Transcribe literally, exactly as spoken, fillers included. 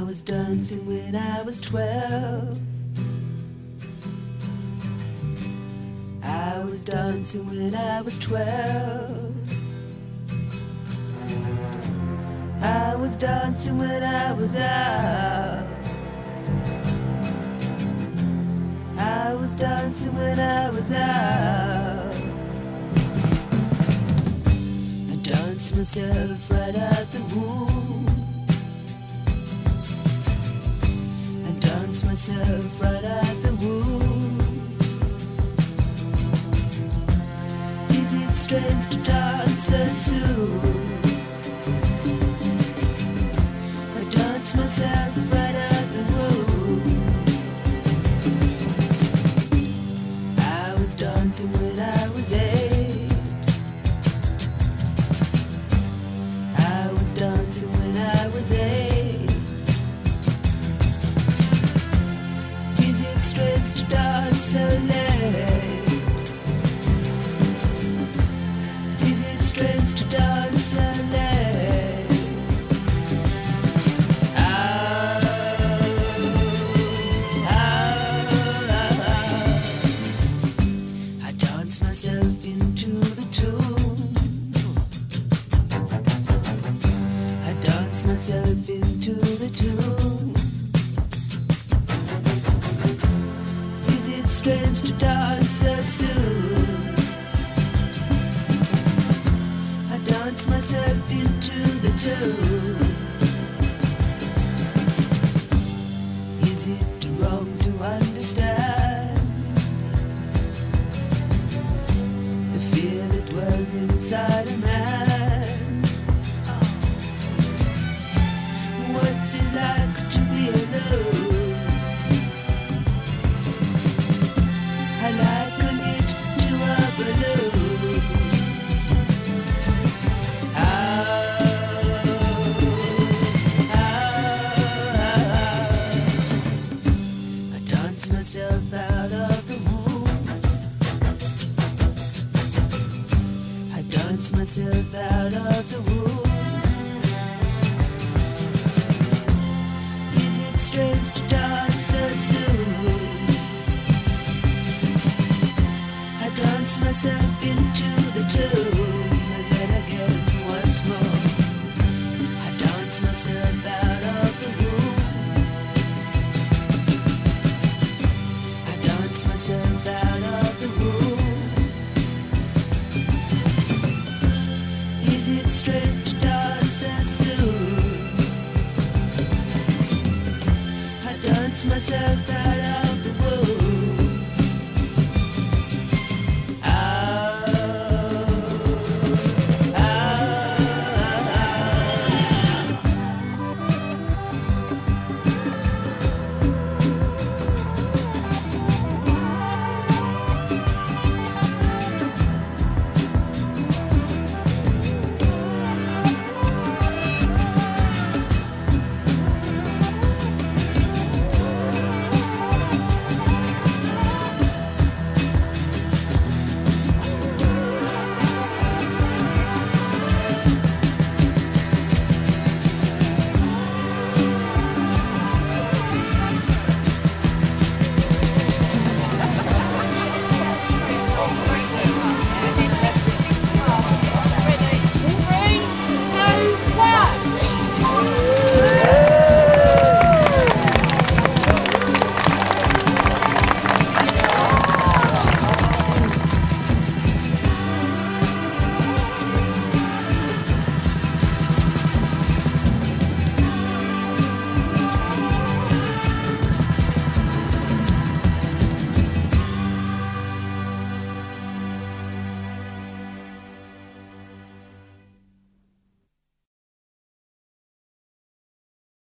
was dancing when I was twelve. I was dancing when I was twelve. I was dancing when I was out. I was dancing when I was out. I danced myself right out the womb. I danced myself right out the womb. Is it strange to dance so soon? I danced myself right out the womb. I was dancing when I was eight. I was dancing when I was eight. Is it strange to dance so late? Is it strange to dance so late? Ah, ah, ah. I dance myself into the tune. I dance myself into the tune. Is it strange to dance so soon? I dance myself into the tune. Is it wrong to understand the fear that was inside a man? What's it like to be alone? I liken it to a balloon. Ah, ah, ah. I dance myself out of the womb. I dance myself out of the womb. Is it strange to dance so soon? I dance myself into the tune, and then again once more. I dance myself out of the room. I dance myself out of the room. Is it strange to dance so soon? I dance myself out of